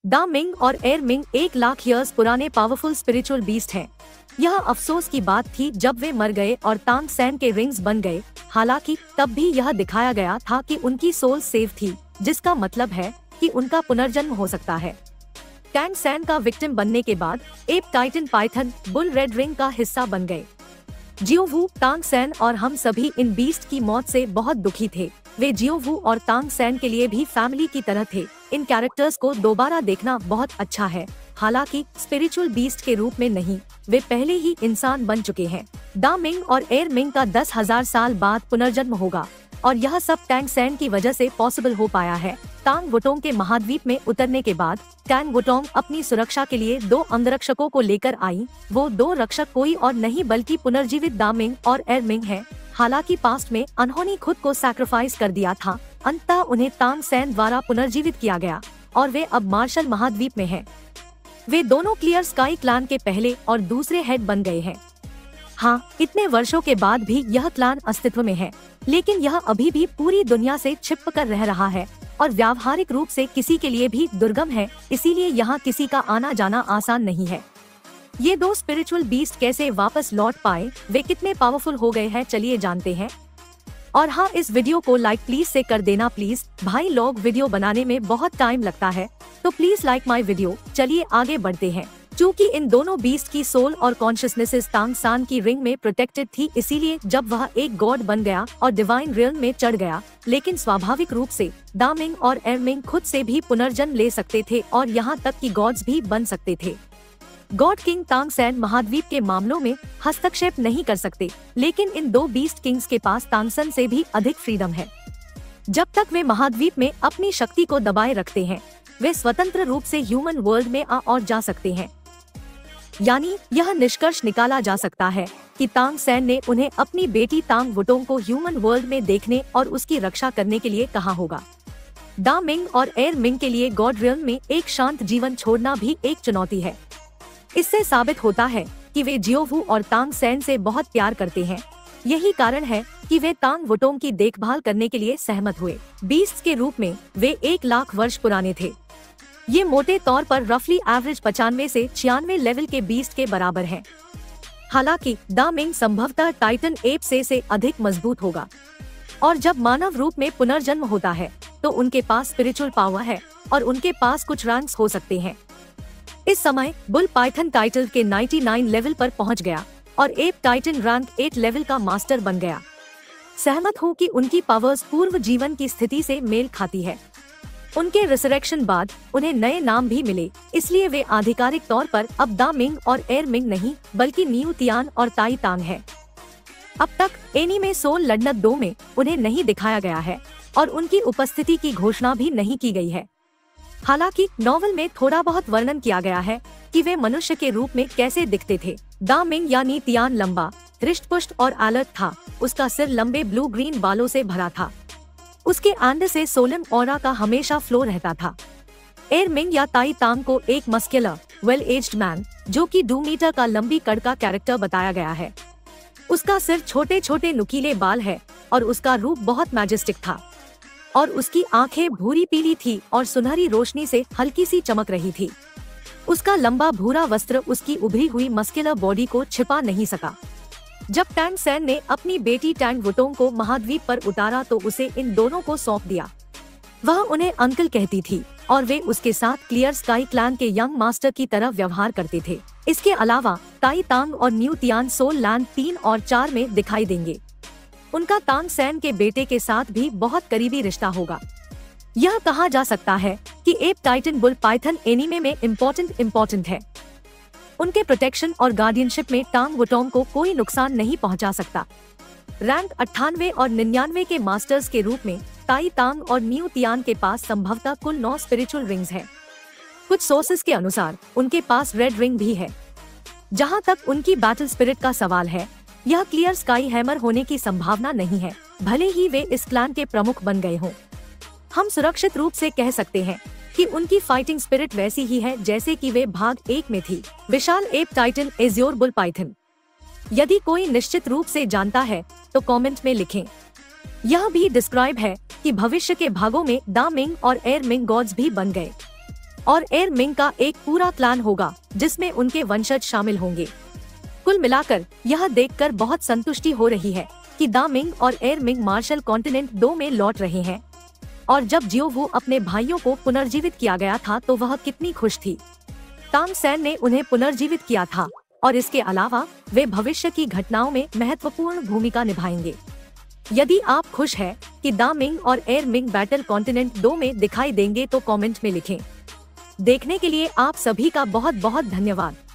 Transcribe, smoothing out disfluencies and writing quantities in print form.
दा मिंग और एर मिंग 1,00,000 ईयर्स पुराने पावरफुल स्पिरिचुअल बीस्ट हैं। यह अफसोस की बात थी जब वे मर गए और तांग सैन के रिंग्स बन गए। हालांकि तब भी यह दिखाया गया था कि उनकी सोल सेव थी, जिसका मतलब है कि उनका पुनर्जन्म हो सकता है। टैंग सैन का विक्टिम बनने के बाद ape titan python bull red ring का हिस्सा बन गए। जियोवू, तांग सैन और हम सभी इन बीस्ट की मौत से बहुत दुखी थे। वे जियोवू और तांग सैन के लिए भी फैमिली की तरह थे। इन कैरेक्टर्स को दोबारा देखना बहुत अच्छा है, हालांकि स्पिरिचुअल बीस्ट के रूप में नहीं, वे पहले ही इंसान बन चुके हैं। दा मिंग और एर मिंग का 10,000 साल बाद पुनर्जन्म होगा और यह सब टैंग सैन की वजह से पॉसिबल हो पाया है। तांग वुटोंग के महाद्वीप में उतरने के बाद टैंग वुटोंग अपनी सुरक्षा के लिए 2 अंगरक्षकों को लेकर आई। वो 2 रक्षक कोई और नहीं बल्कि पुनर्जीवित दा मिंग और एर मिंग है। हालांकि पास्ट में उन्होंने खुद को सैक्रिफाइस कर दिया था। अंततः उन्हें तांग सैन द्वारा पुनर्जीवित किया गया और वे अब मार्शल महाद्वीप में हैं। वे दोनों क्लियर स्काई क्लैन के पहले और दूसरे हेड बन गए हैं। हाँ, इतने वर्षों के बाद भी यह क्लैन अस्तित्व में है, लेकिन यह अभी भी पूरी दुनिया से छिप कर रह रहा है और व्यावहारिक रूप से किसी के लिए भी दुर्गम है, इसीलिए यहाँ किसी का आना जाना आसान नहीं है। ये 2 स्पिरिचुअल बीस्ट कैसे वापस लौट पाए, वे कितने पावरफुल हो गए हैं, चलिए जानते हैं। और हाँ, इस वीडियो को लाइक प्लीज से कर देना प्लीज। भाई लोग, वीडियो बनाने में बहुत टाइम लगता है, तो प्लीज लाइक माई वीडियो। चलिए आगे बढ़ते हैं। चूँकि इन दोनों बीस्ट की सोल और कॉन्शियसनेस तांग सान की रिंग में प्रोटेक्टेड थी, इसीलिए जब वह एक गॉड बन गया और डिवाइन रियल्म में चढ़ गया, लेकिन स्वाभाविक रूप से दा मिंग और एर मिंग खुद से भी पुनर्जन्म ले सकते थे और यहाँ तक कि गॉड्स भी बन सकते थे। गॉड किंग तांग सैन महाद्वीप के मामलों में हस्तक्षेप नहीं कर सकते, लेकिन इन 2 बीस्ट किंग्स के पास तांग सन से भी अधिक फ्रीडम है। जब तक वे महाद्वीप में अपनी शक्ति को दबाए रखते हैं, वे स्वतंत्र रूप से ह्यूमन वर्ल्ड में आ और जा सकते हैं। यानी यह निष्कर्ष निकाला जा सकता है कि तांग सैन ने उन्हें अपनी बेटी तांग वुटोंग को ह्यूमन वर्ल्ड में देखने और उसकी रक्षा करने के लिए कहा होगा। दा मिंग और एर मिंग के लिए गॉड रियल्म में एक शांत जीवन छोड़ना भी एक चुनौती है। इससे साबित होता है कि वे जियोवू और तांग सैन से बहुत प्यार करते हैं। यही कारण है कि वे तांग वुटोंग की देखभाल करने के लिए सहमत हुए। बीस्ट के रूप में वे 1,00,000 वर्ष पुराने थे। ये मोटे तौर पर रफली एवरेज 95 से 96 लेवल के बीस्ट के बराबर है। हालांकि दा मिंग संभवतः टाइटन एप से अधिक मजबूत होगा और जब मानव रूप में पुनर्जन्म होता है तो उनके पास स्पिरिचुअल पावर है और उनके पास कुछ रैंक्स हो सकते हैं। इस समय बुल पाइथन टाइटल के 99 लेवल पर पहुंच गया और एप टाइटन रैंक 8 लेवल का मास्टर बन गया। सहमत हूँ कि उनकी पावर्स पूर्व जीवन की स्थिति से मेल खाती है। उनके रिसरेक्शन बाद उन्हें नए नाम भी मिले, इसलिए वे आधिकारिक तौर पर अब दा मिंग और एर मिंग नहीं बल्कि नियू तियान और ताई तांग है। अब तक एनीमे सोल लड़नत 2 में उन्हें नहीं दिखाया गया है और उनकी उपस्थिति की घोषणा भी नहीं की गई है। हालांकि नॉवल में थोड़ा बहुत वर्णन किया गया है कि वे मनुष्य के रूप में कैसे दिखते थे। दा मिंग यानी तियान लंबा, हृष्ट-पुष्ट और अलर्ट था। उसका सिर लंबे ब्लू ग्रीन बालों से भरा था। उसके आंड से सोलम ऑरा का हमेशा फ्लो रहता था। एर मिंग या ताई तांग को एक मस्कुलर, वेल एज्ड मैन जो कि 2 मीटर का लंबी कड़ का कैरेक्टर बताया गया है। उसका सिर छोटे छोटे नुकीले बाल है और उसका रूप बहुत मैजेस्टिक था और उसकी आंखें भूरी पीली थी और सुनहरी रोशनी से हल्की सी चमक रही थी। उसका लंबा भूरा वस्त्र उसकी उभरी हुई मस्कुलर बॉडी को छिपा नहीं सका। जब टैंग सैन ने अपनी बेटी टैंग वुटोंग को महाद्वीप पर उतारा तो उसे इन दोनों को सौंप दिया। वह उन्हें अंकल कहती थी और वे उसके साथ क्लियर स्काई क्लैन के यंग मास्टर की तरह व्यवहार करते थे। इसके अलावा ताई तांग और न्यू तियान सोल लैंड 3 और 4 में दिखाई देंगे। उनका तांग सैन के बेटे के साथ भी बहुत करीबी रिश्ता होगा। यह कहा जा सकता है कि ape titan bull python anime में इम्पोर्टेंट है। उनके प्रोटेक्शन और गार्डियनशिप में तांग वुटोंग को कोई नुकसान नहीं पहुंचा सकता। रैंक 98 और 99 के मास्टर्स के रूप में ताई तांग और न्यू तियान के पास संभवतः कुल 9 स्पिरिचुअल रिंग्स हैं। कुछ सोर्सेस के अनुसार उनके पास रेड रिंग भी है। जहां तक उनकी बैटल स्पिरिट का सवाल है, यह क्लियर स्काई हैमर होने की संभावना नहीं है, भले ही वे इस क्लैन के प्रमुख बन गए हों। हम सुरक्षित रूप से कह सकते हैं कि उनकी फाइटिंग स्पिरिट वैसी ही है जैसे कि वे भाग 1 में थी। विशाल ape titan azure bull python. यदि कोई निश्चित रूप से जानता है तो कमेंट में लिखें। यह भी डिस्क्राइब है कि भविष्य के भागों में दा मिंग और एर मिंग गॉड्स भी बन गए। और एर मिंग का एक पूरा क्लान होगा जिसमें उनके वंशज शामिल होंगे। कुल मिलाकर यह देखकर बहुत संतुष्टि हो रही है कि दा मिंग और एर मिंग मार्शल कॉन्टिनेंट 2 में लौट रहे हैं। और जब जियो वू अपने भाइयों को पुनर्जीवित किया गया था तो वह कितनी खुश थी। तांग सैन ने उन्हें पुनर्जीवित किया था और इसके अलावा वे भविष्य की घटनाओं में महत्वपूर्ण भूमिका निभाएंगे। यदि आप खुश हैं कि दा मिंग और एर मिंग बैटल कॉन्टिनेंट 2 में दिखाई देंगे तो कमेंट में लिखें। देखने के लिए आप सभी का बहुत बहुत धन्यवाद।